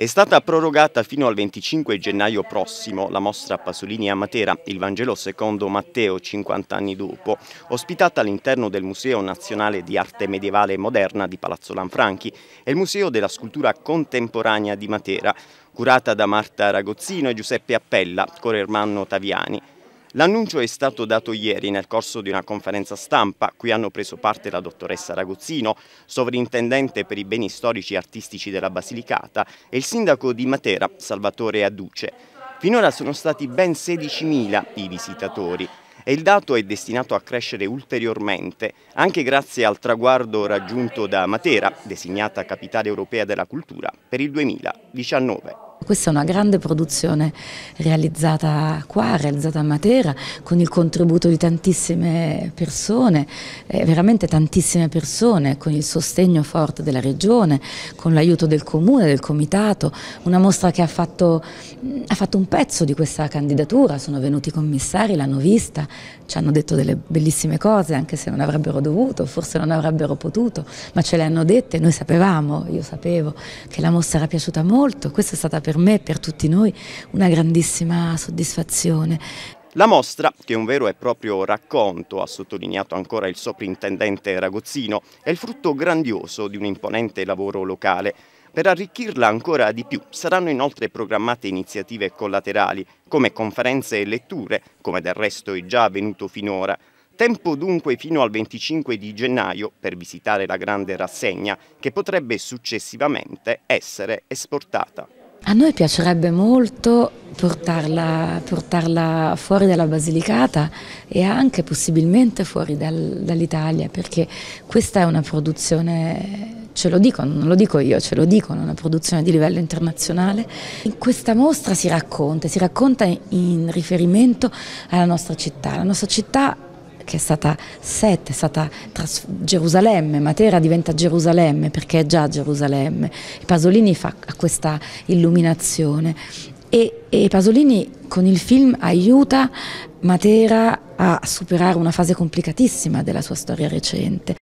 È stata prorogata fino al 25 gennaio prossimo la mostra Pasolini a Matera, il Vangelo secondo Matteo 50 anni dopo, ospitata all'interno del Museo Nazionale di Arte Medievale e Moderna di Palazzo Lanfranchi e il Museo della Scultura Contemporanea di Matera, curata da Marta Ragozzino e Giuseppe Appella, con Ermanno Taviani. L'annuncio è stato dato ieri nel corso di una conferenza stampa, cui hanno preso parte la dottoressa Ragozzino, sovrintendente per i beni storici e artistici della Basilicata, e il sindaco di Matera, Salvatore Aduce. Finora sono stati ben 16.000 i visitatori e il dato è destinato a crescere ulteriormente, anche grazie al traguardo raggiunto da Matera, designata Capitale Europea della Cultura, per il 2019. Questa è una grande produzione realizzata qua, realizzata a Matera, con il contributo di tantissime persone, veramente tantissime persone, con il sostegno forte della Regione, con l'aiuto del Comune, del Comitato, una mostra che ha fatto un pezzo di questa candidatura. Sono venuti i commissari, l'hanno vista, ci hanno detto delle bellissime cose, anche se non avrebbero dovuto, forse non avrebbero potuto, ma ce le hanno dette. Noi sapevamo, io sapevo che la mostra era piaciuta molto. Questa è stata per me e per tutti noi una grandissima soddisfazione. La mostra, che è un vero e proprio racconto, ha sottolineato ancora il soprintendente Ragozzino, è il frutto grandioso di un imponente lavoro locale. Per arricchirla ancora di più saranno inoltre programmate iniziative collaterali, come conferenze e letture, come del resto è già avvenuto finora. Tempo dunque fino al 25 di gennaio per visitare la grande rassegna, che potrebbe successivamente essere esportata. A noi piacerebbe molto portarla fuori dalla Basilicata e anche possibilmente fuori dall'Italia, perché questa è una produzione, ce lo dicono, non lo dico io, ce lo dicono, una produzione di livello internazionale. In questa mostra si racconta in riferimento alla nostra città. La nostra città, che è stata Gerusalemme, Matera diventa Gerusalemme perché è già Gerusalemme. Pasolini fa questa illuminazione e Pasolini con il film aiuta Matera a superare una fase complicatissima della sua storia recente.